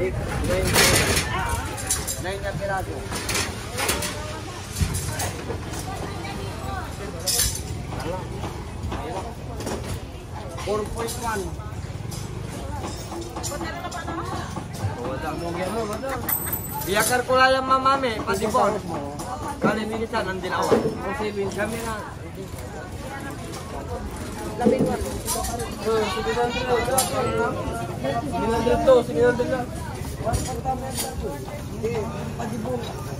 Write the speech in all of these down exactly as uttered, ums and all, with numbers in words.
Nine na piraso. four point one. Biakar ko lang yung mamami, pati po. Kali militan, ang dinawa. Kami na. Labing one. Sige lang dito. Sige lang dito. Sige lang dito. Hindi, padibong.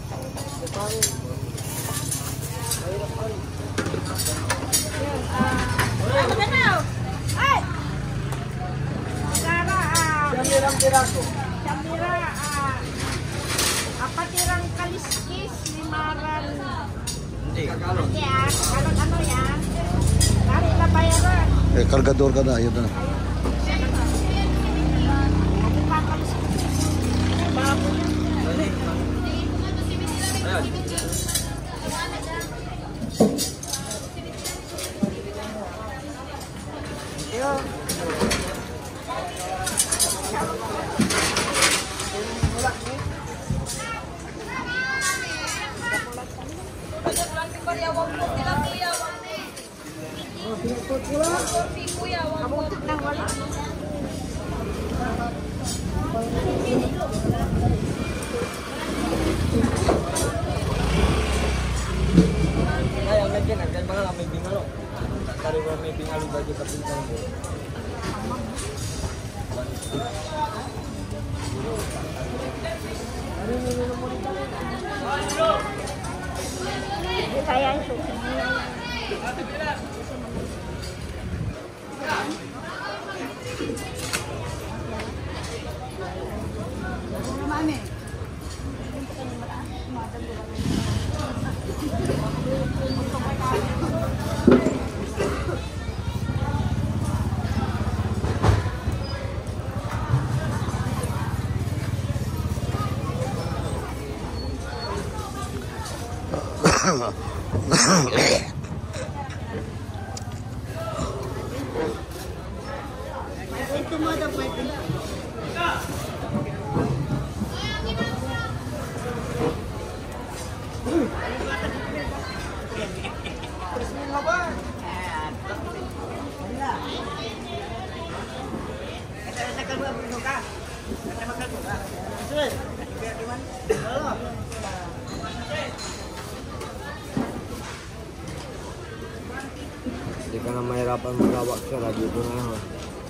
Ako na na. Ay! Sara, ah... Samirang piraso. Samira, ah... apatirang kaliskis, limaran... Hindi, kakalon. Yan, kakalon ano yan? Kari na bayaran. Eh, kargador ka na, yun na. Ay, ang nagyan, nagyan mga may bingalo. Kariwa may bingalo bago sa pintang mo. Saya yang suka. Mami. Ito mo daw pwede. Hindi ka na mahirapan magawak siya, lagi ito na yun.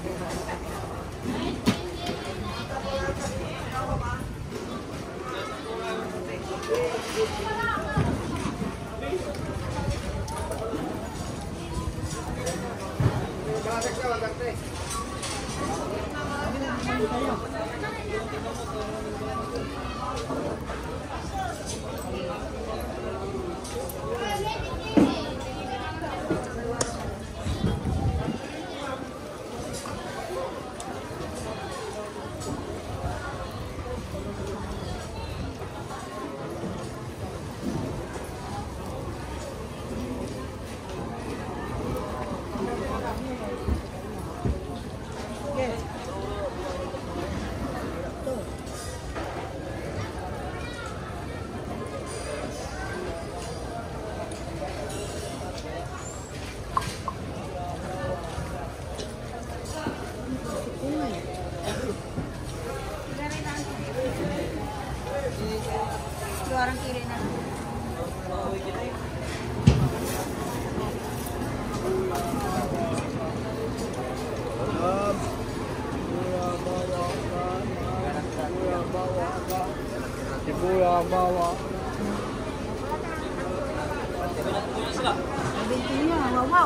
Orang kiri na. Ibuya bawa. Bintinya, wow wow.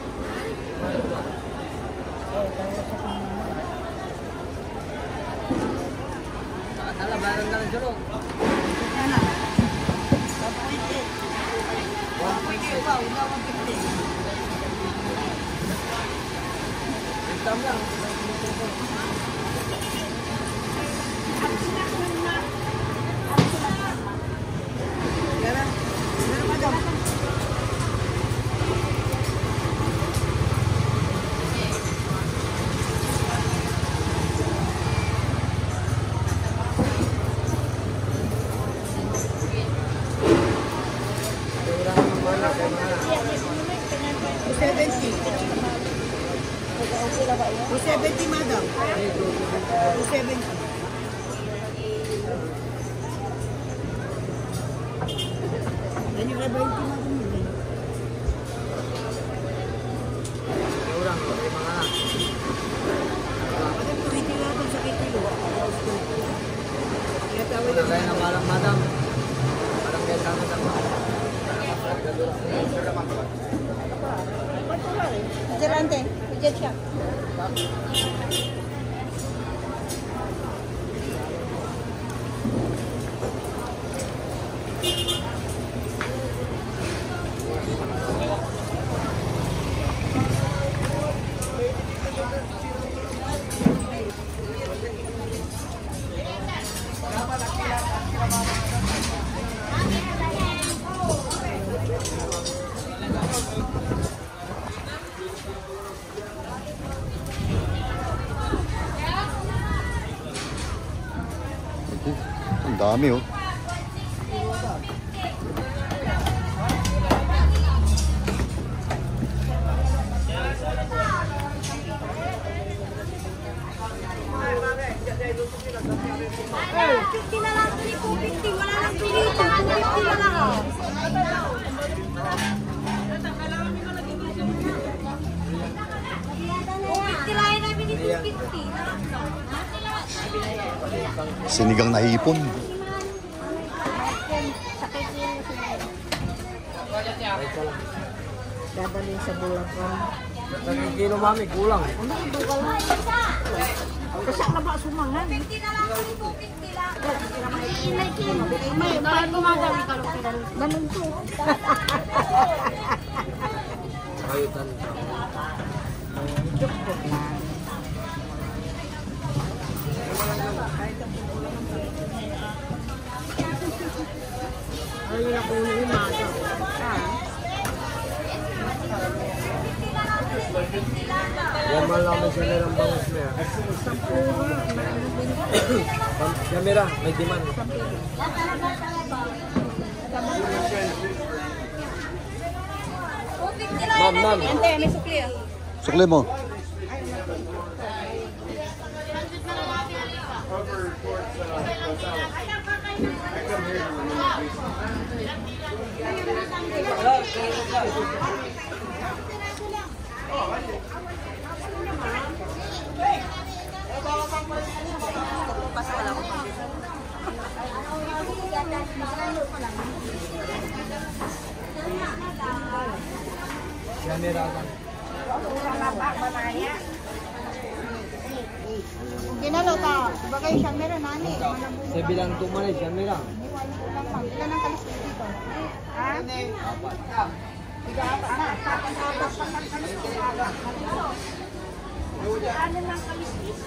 Salah barang dalam jeruk. Mana? Satu titik. Satu titik. Wow, satu titik. Hitam lah. Yan yung iba yung tumatungin. Kurang, may mga na. Bakit tuwiti lang kung sakit nilo? Kaya tawag Wala kaya ng walang madam. Walang kaya sa madam. Gerante, budget siya. Ang dami oh. fifty na lang, two fifty. Wala nang pinito. two fifty na lang. Oh. two fifty lang yun namin ni two fifty. Sinigang na hipon. Dadalhin sa Bulacan. Isang kilo mami, kulang. Ano yung dugal mo? Kasi ang laba sumangan. fifty na lang, two fifty lang. May, paano gumagawin ka lang pinalo? Ganun to. Ayutan. Joke lang. Ayun ako yung umaga. Ah. Yan man lang may sila ng bangus na yan. Camera, may demand. Ma'am, ma'am. Ente, may sukli ah. Sukli mo. Camera lang. Ginalo ka. Bagay siya meron nani. Sa bilang tumanay, camera. Ilan ang kalis dito? Ha? Apat. Tiga apat na. Apat na apat pa ng kalis dito. Ano lang kalis dito?